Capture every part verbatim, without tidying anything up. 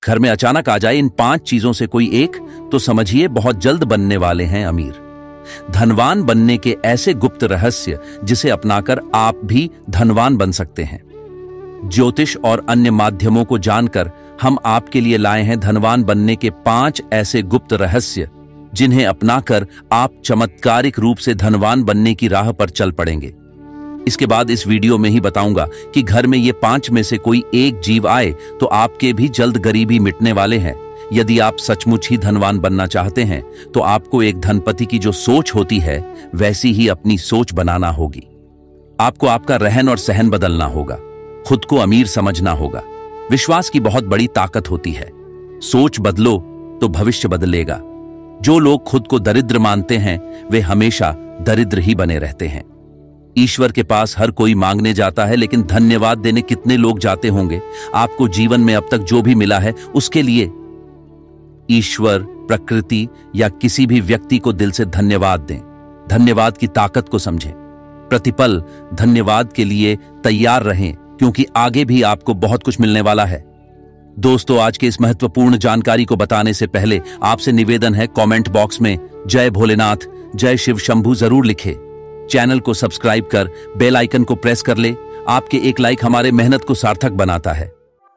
घर में अचानक आ जाए इन पांच चीजों से कोई एक, तो समझिए बहुत जल्द बनने वाले हैं अमीर। धनवान बनने के ऐसे गुप्त रहस्य जिसे अपनाकर आप भी धनवान बन सकते हैं। ज्योतिष और अन्य माध्यमों को जानकर हम आपके लिए लाए हैं धनवान बनने के पांच ऐसे गुप्त रहस्य, जिन्हें अपनाकर आप चमत्कारिक रूप से धनवान बनने की राह पर चल पड़ेंगे। इसके बाद इस वीडियो में ही बताऊंगा कि घर में ये पांच में से कोई एक जीव आए तो आपके भी जल्द गरीबी मिटने वाले हैं। यदि आप सचमुच ही धनवान बनना चाहते हैं तो आपको एक धनपति की जो सोच होती है वैसी ही अपनी सोच बनाना होगी। आपको आपका रहन और सहन बदलना होगा, खुद को अमीर समझना होगा। विश्वास की बहुत बड़ी ताकत होती है। सोच बदलो तो भविष्य बदलेगा। जो लोग खुद को दरिद्र मानते हैं वे हमेशा दरिद्र ही बने रहते हैं। ईश्वर के पास हर कोई मांगने जाता है, लेकिन धन्यवाद देने कितने लोग जाते होंगे? आपको जीवन में अब तक जो भी मिला है उसके लिए ईश्वर, प्रकृति या किसी भी व्यक्ति को दिल से धन्यवाद दें। धन्यवाद की ताकत को समझें। प्रतिपल धन्यवाद के लिए तैयार रहें, क्योंकि आगे भी आपको बहुत कुछ मिलने वाला है। दोस्तों, आज के इस महत्वपूर्ण जानकारी को बताने से पहले आपसे निवेदन है, कमेंट बॉक्स में जय भोलेनाथ, जय शिव शंभू जरूर लिखें। चैनल को सब्सक्राइब कर बेल आइकन को प्रेस कर ले। आपके एक लाइक हमारे मेहनत को सार्थक बनाता है।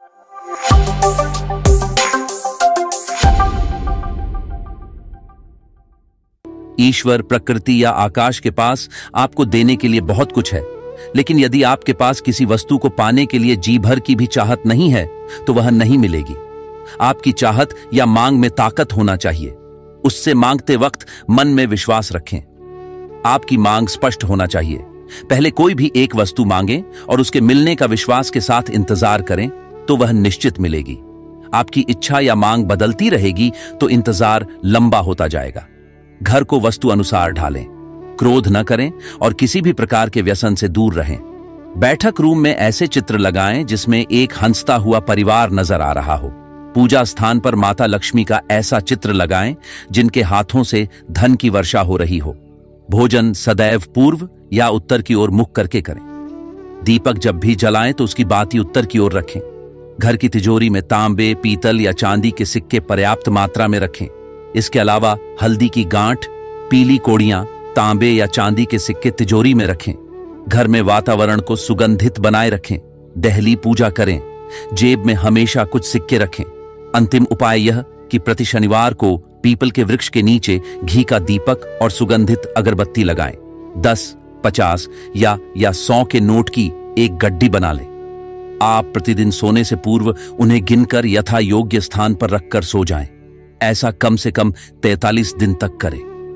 ईश्वर, प्रकृति या आकाश के पास आपको देने के लिए बहुत कुछ है, लेकिन यदि आपके पास किसी वस्तु को पाने के लिए जी भर की भी चाहत नहीं है तो वह नहीं मिलेगी। आपकी चाहत या मांग में ताकत होना चाहिए। उससे मांगते वक्त मन में विश्वास रखें। आपकी मांग स्पष्ट होना चाहिए। पहले कोई भी एक वस्तु मांगें और उसके मिलने का विश्वास के साथ इंतजार करें तो वह निश्चित मिलेगी। आपकी इच्छा या मांग बदलती रहेगी तो इंतजार लंबा होता जाएगा। घर को वस्तु अनुसार ढालें, क्रोध न करें और किसी भी प्रकार के व्यसन से दूर रहें। बैठक रूम में ऐसे चित्र लगाएं जिसमें एक हंसता हुआ परिवार नजर आ रहा हो। पूजा स्थान पर माता लक्ष्मी का ऐसा चित्र लगाएं जिनके हाथों से धन की वर्षा हो रही हो। भोजन सदैव पूर्व या उत्तर की ओर मुख करके करें। दीपक जब भी जलाएं तो उसकी बाती उत्तर की ओर रखें। घर की तिजोरी में तांबे, पीतल या चांदी के सिक्के पर्याप्त मात्रा में रखें। इसके अलावा हल्दी की गांठ, पीली कोड़ियां, तांबे या चांदी के सिक्के तिजोरी में रखें। घर में वातावरण को सुगंधित बनाए रखें। दहली पूजा करें। जेब में हमेशा कुछ सिक्के रखें। अंतिम उपाय यह कि प्रति शनिवार को पीपल के वृक्ष के नीचे घी का दीपक और सुगंधित अगरबत्ती लगाएं। दस, पचास या या सौ के नोट की एक गड्डी बना लें। आप प्रतिदिन सोने से पूर्व उन्हें गिनकर यथा योग्य स्थान पर रखकर सो जाएं। ऐसा कम से कम तैंतालीस दिन तक करें।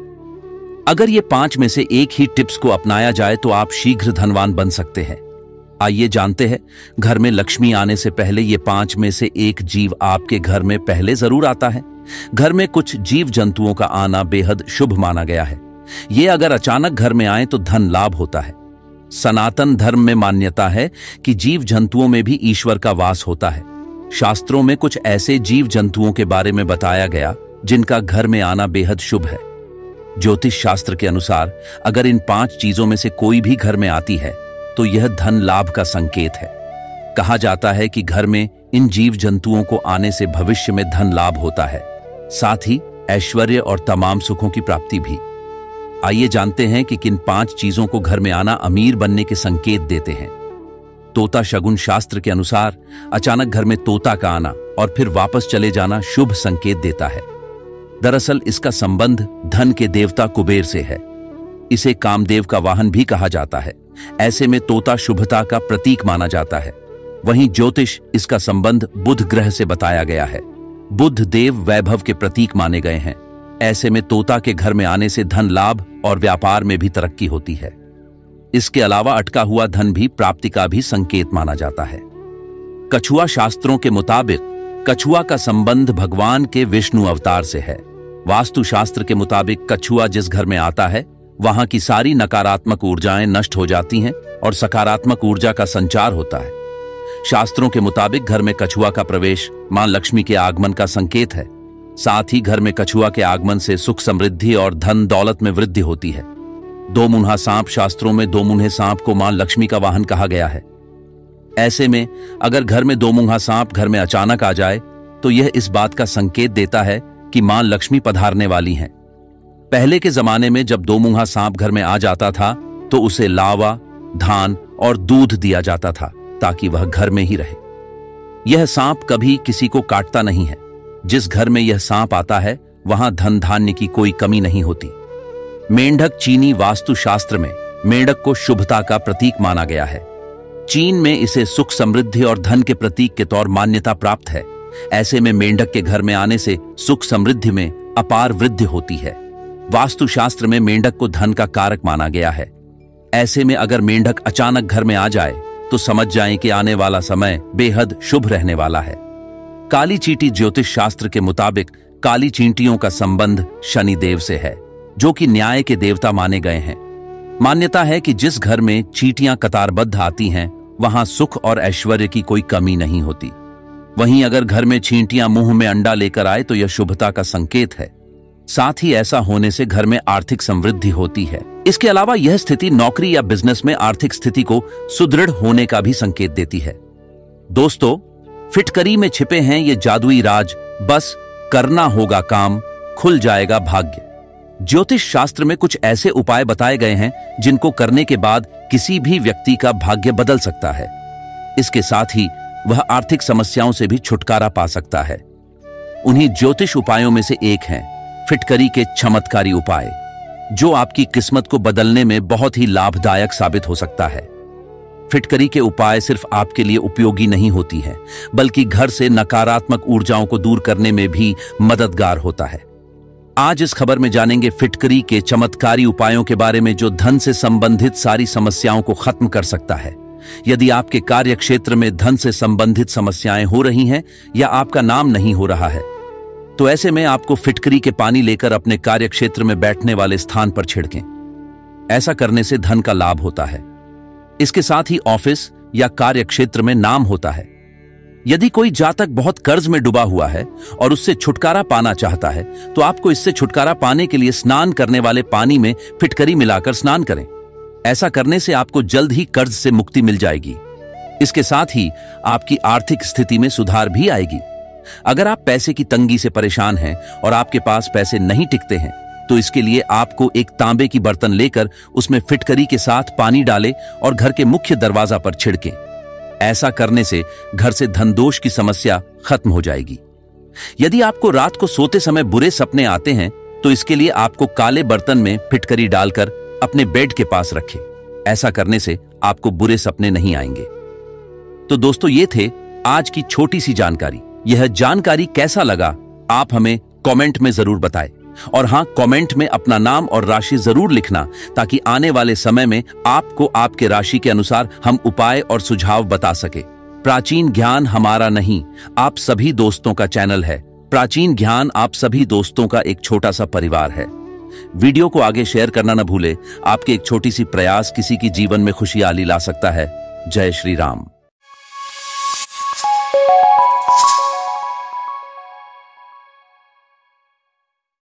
अगर ये पांच में से एक ही टिप्स को अपनाया जाए तो आप शीघ्र धनवान बन सकते हैं। आइए जानते हैं, घर में लक्ष्मी आने से पहले ये पांच में से एक जीव आपके घर में पहले जरूर आता है। घर में कुछ जीव जंतुओं का आना बेहद शुभ माना गया है। ये अगर अचानक घर में आए तो धन लाभ होता है। सनातन धर्म में मान्यता है कि जीव जंतुओं में भी ईश्वर का वास होता है। शास्त्रों में कुछ ऐसे जीव जंतुओं के बारे में बताया गया जिनका घर में आना बेहद शुभ है। ज्योतिष शास्त्र के अनुसार अगर इन पांच चीजों में से कोई भी घर में आती है तो यह धन लाभ का संकेत है। कहा जाता है कि घर में इन जीव जंतुओं को आने से भविष्य में धन लाभ होता है, साथ ही ऐश्वर्य और तमाम सुखों की प्राप्ति भी। आइए जानते हैं कि किन पांच चीजों को घर में आना अमीर बनने के संकेत देते हैं। तोता शगुन शास्त्र के अनुसार अचानक घर में तोता का आना और फिर वापस चले जाना शुभ संकेत देता है। दरअसल इसका संबंध धन के देवता कुबेर से है। इसे कामदेव का वाहन भी कहा जाता है। ऐसे में तोता शुभता का प्रतीक माना जाता है। वहीं ज्योतिष इसका संबंध बुध ग्रह से बताया गया है। बुध देव वैभव के प्रतीक माने गए हैं। ऐसे में तोता के घर में आने से धन लाभ और व्यापार में भी तरक्की होती है। इसके अलावा अटका हुआ धन भी प्राप्ति का भी संकेत माना जाता है। कछुआ शास्त्रों के मुताबिक कछुआ का संबंध भगवान के विष्णु अवतार से है। वास्तु शास्त्र के मुताबिक कछुआ जिस घर में आता है वहां की सारी नकारात्मक ऊर्जाएं नष्ट हो जाती हैं और सकारात्मक ऊर्जा का संचार होता है। शास्त्रों के मुताबिक घर में कछुआ का प्रवेश मां लक्ष्मी के आगमन का संकेत है। साथ ही घर में कछुआ के आगमन से सुख समृद्धि और धन दौलत में वृद्धि होती है। दो मुन्हा सांप शास्त्रों में दो मुन्हे सांप को मां लक्ष्मी का वाहन कहा गया है। ऐसे में अगर घर में दो मुन्हा सांप घर में अचानक आ जाए तो यह इस बात का संकेत देता है कि मां लक्ष्मी पधारने वाली हैं। पहले के जमाने में जब दो मुंहा सांप घर में आ जाता था तो उसे लावा, धान और दूध दिया जाता था ताकि वह घर में ही रहे। यह सांप कभी किसी को काटता नहीं है। जिस घर में यह सांप आता है वहां धन धान्य की कोई कमी नहीं होती। मेंढक चीनी वास्तुशास्त्र में मेंढक को शुभता का प्रतीक माना गया है। चीन में इसे सुख, समृद्धि और धन के प्रतीक के तौर मान्यता प्राप्त है। ऐसे में मेंढक के घर में आने से सुख समृद्धि में अपार वृद्धि होती है। वास्तुशास्त्र में मेंढक को धन का कारक माना गया है। ऐसे में अगर मेंढक अचानक घर में आ जाए तो समझ जाएं कि आने वाला समय बेहद शुभ रहने वाला है। काली चींटी ज्योतिष शास्त्र के मुताबिक काली चींटियों का संबंध शनि देव से है, जो कि न्याय के देवता माने गए हैं। मान्यता है कि जिस घर में चींटियां कतारबद्ध आती हैं वहां सुख और ऐश्वर्य की कोई कमी नहीं होती। वहीं अगर घर में चींटियां मुंह में अंडा लेकर आए तो यह शुभता का संकेत है। साथ ही ऐसा होने से घर में आर्थिक समृद्धि होती है। इसके अलावा यह स्थिति नौकरी या बिजनेस में आर्थिक स्थिति को सुदृढ़ होने का भी संकेत देती है। दोस्तों, फिटकरी में छिपे हैं ये जादुई राज। बस करना होगा काम, खुल जाएगा भाग्य। ज्योतिष शास्त्र में कुछ ऐसे उपाय बताए गए हैं जिनको करने के बाद किसी भी व्यक्ति का भाग्य बदल सकता है। इसके साथ ही वह आर्थिक समस्याओं से भी छुटकारा पा सकता है। उन्हीं ज्योतिष उपायों में से एक है फिटकरी के चमत्कारी उपाय, जो आपकी किस्मत को बदलने में बहुत ही लाभदायक साबित हो सकता है। फिटकरी के उपाय सिर्फ आपके लिए उपयोगी नहीं होती हैं, बल्कि घर से नकारात्मक ऊर्जाओं को दूर करने में भी मददगार होता है। आज इस खबर में जानेंगे फिटकरी के चमत्कारी उपायों के बारे में, जो धन से संबंधित सारी समस्याओं को खत्म कर सकता है। यदि आपके कार्य क्षेत्र में धन से संबंधित समस्याएं हो रही हैं या आपका नाम नहीं हो रहा है, तो ऐसे में आपको फिटकरी के पानी लेकर अपने कार्य क्षेत्र में बैठने वाले स्थान पर छिड़कें। ऐसा करने से धन का लाभ होता है। इसके साथ ही ऑफिस या कार्य क्षेत्र में नाम होता है। यदि कोई जातक बहुत कर्ज में डूबा हुआ है और उससे छुटकारा पाना चाहता है, तो आपको इससे छुटकारा पाने के लिए स्नान करने वाले पानी में फिटकरी मिलाकर स्नान करें। ऐसा करने से आपको जल्द ही कर्ज से मुक्ति मिल जाएगी। इसके साथ ही आपकी आर्थिक स्थिति में सुधार भी आएगी। अगर आप पैसे की तंगी से परेशान हैं और आपके पास पैसे नहीं टिकते हैं, तो इसके लिए आपको एक तांबे की बर्तन लेकर उसमें फिटकरी के साथ पानी डालें और घर के मुख्य दरवाजा पर छिड़कें। ऐसा करने से घर से धन दोष की समस्या खत्म हो जाएगी। यदि आपको रात को सोते समय बुरे सपने आते हैं, तो इसके लिए आपको काले बर्तन में फिटकरी डालकर अपने बेड के पास रखें। ऐसा करने से आपको बुरे सपने नहीं आएंगे। तो दोस्तों, ये थे आज की छोटी सी जानकारी। यह जानकारी कैसा लगा आप हमें कमेंट में जरूर बताएं। और हां, कमेंट में अपना नाम और राशि जरूर लिखना, ताकि आने वाले समय में आपको आपके राशि के अनुसार हम उपाय और सुझाव बता सके। प्राचीन ज्ञान हमारा नहीं, आप सभी दोस्तों का चैनल है। प्राचीन ज्ञान आप सभी दोस्तों का एक छोटा सा परिवार है। वीडियो को आगे शेयर करना न भूले। आपके एक छोटी सी प्रयास किसी की जीवन में खुशहाली ला सकता है। जय श्री राम।